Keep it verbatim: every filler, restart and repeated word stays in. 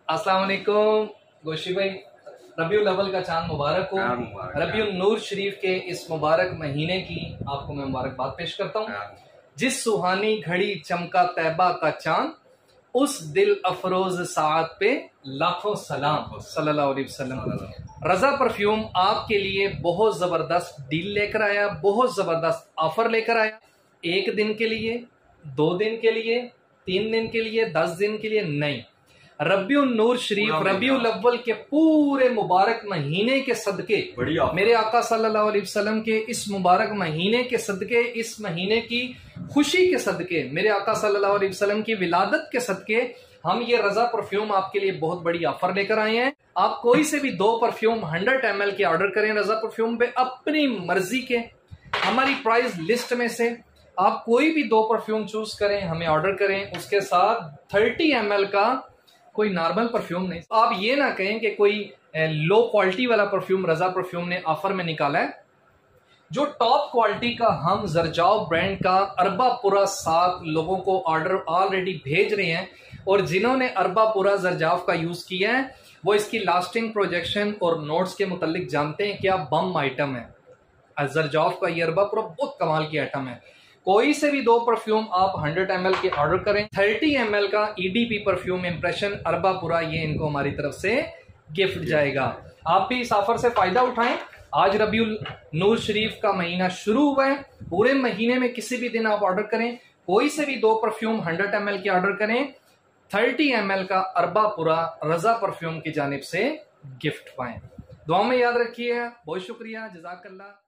अस्सलाम वालेकुम गोशी भाई, रबीउल अव्वल का चांद मुबारक हो। रबीउल नूर शरीफ के इस मुबारक महीने की आपको मैं मुबारकबाद पेश करता हूँ। जिस सुहानी घड़ी चमका तैबा का चांद, उस दिल अफरोज साथ पे लाखों सलाम सल्लल्लाहु अलैहि वसल्लम। रजा परफ्यूम आपके लिए बहुत जबरदस्त डील लेकर आया, बहुत जबरदस्त ऑफर लेकर आया। एक दिन के लिए, दो दिन के लिए, तीन दिन के लिए, दस दिन के लिए नहीं, रबीउल नूर शरीफ रबीउल अव्वल के पूरे मुबारक महीने के सदके, मेरे आका सल्लल्लाहु अलैहि वसल्लम के इस मुबारक महीने के सदके, इस महीने की खुशी के सदके, मेरे आका सल्लल्लाहु अलैहि वसल्लम की विलादत के सदके, हम ये रजा परफ्यूम आपके लिए बहुत बड़ी ऑफर लेकर आए हैं। आप कोई से भी दो परफ्यूम हंड्रेड एम एल के ऑर्डर करें रजा परफ्यूम पे, अपनी मर्जी के, हमारी प्राइस लिस्ट में से आप कोई भी दो परफ्यूम चूज करें, हमें ऑर्डर करें, उसके साथ थर्टी एम एल का कोई नॉर्मल परफ्यूम नहीं। आप ये ना कहें कि कोई लो क्वालिटी वाला परफ्यूम रजा परफ्यूम ने ऑफर में निकाला है। जो टॉप क्वालिटी का हम जरजाव ब्रांड का अरबापुरा सात लोगों को ऑर्डर ऑलरेडी भेज रहे हैं, और जिन्होंने अरबापुरा जरजाव का यूज किया है वो इसकी लास्टिंग, प्रोजेक्शन और नोट्स के मुतालिक जानते हैं क्या बम आइटम है। जरजाव का ये अरबापुरा बहुत कमाल की आइटम है। कोई से भी दो परफ्यूम आप हंड्रेड एम एल के ऑर्डर करें, थर्टी एम एल का ईडीपी परफ्यूम इंप्रेशन अरबापुरा, ये इनको हमारी तरफ से गिफ्ट जाएगा। आप भी इस ऑफर से फायदा उठाएं। आज रबीउल नूर शरीफ का महीना शुरू हुआ है, पूरे महीने में किसी भी दिन आप ऑर्डर करें, कोई से भी दो परफ्यूम हंड्रेड एम एल के ऑर्डर करें, थर्टी एम एल का अरबापुरा रजा परफ्यूम की जानिब से गिफ्ट पाएं। दुआ में याद रखिए। बहुत शुक्रिया, जज़ाकल्लाह।